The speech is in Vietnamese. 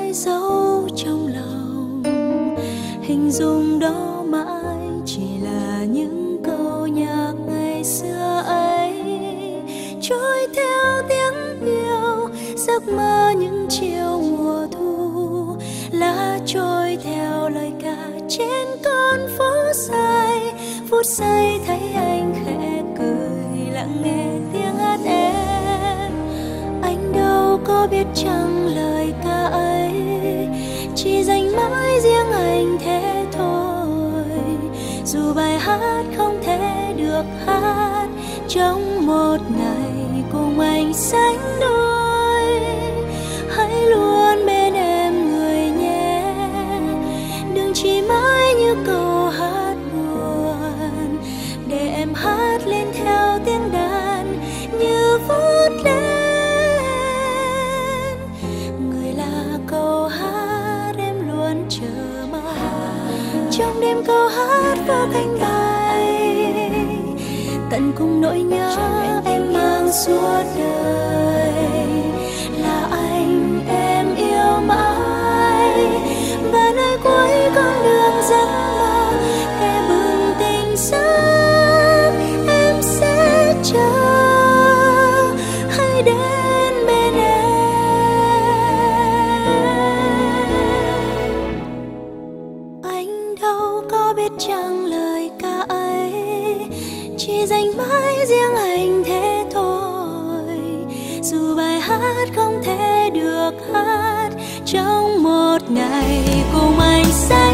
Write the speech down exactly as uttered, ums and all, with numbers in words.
mãi giấu trong lòng, hình dung đó mãi chỉ là những câu nhạc ngày xưa ấy, trôi theo tiếng yêu, giấc mơ những chiều mùa thu, lá trôi theo lời ca trên con phố dài. Phút giây thấy anh khẽ cười, lặng nghe tiếng hát em. Anh đâu có biết chăng lời ca ấy chỉ dành mãi riêng anh thế thôi. Dù bài hát không thể được hát trong một ngày cùng anh sánh đôi, hãy luôn bên em người nhé. Đừng chỉ mãi như câu hát buồn, để em hát lên theo tiếng đàn như vút lên. Người là câu hát em luôn chờ mong, trong đêm câu hát vỡ cánh bay, tận cùng nỗi nhớ em mang suốt đời. Là anh em yêu mãi, và nơi cuối con đường giấc mơ kẻ bừng tình sáng em sẽ chờ. Hãy đến bên em. Anh đâu có biết chăng lời ca ấy chỉ dành mãi riêng anh thế thôi. Dù bài hát không thể được hát trong một ngày cùng anh sẽ